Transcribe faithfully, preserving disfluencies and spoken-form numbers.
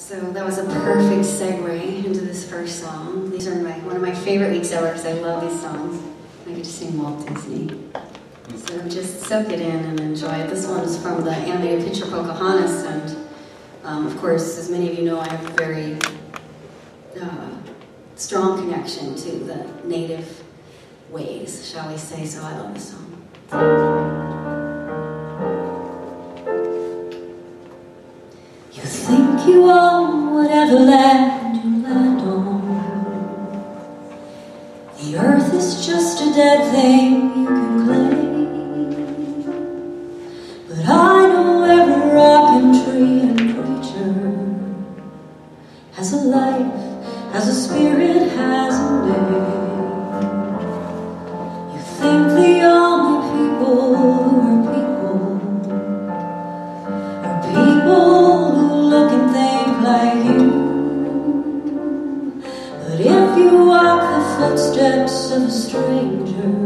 So that was a perfect segue into this first song. These are my one of my favorite weeks ever because I love these songs. I get to sing Walt Disney. So just soak it in and enjoy it. This one's from the animated picture Pocohontas, and um, of course, as many of you know, I have a very uh, strong connection to the native ways, shall we say, so I love this song. You think you own whatever land you land on. The earth is just a dead thing you can claim. But I know every rock and tree and creature has a life, has a spirit, has a name. You think the only people who are people are people who look and think like you. But if you walk the footsteps of a stranger,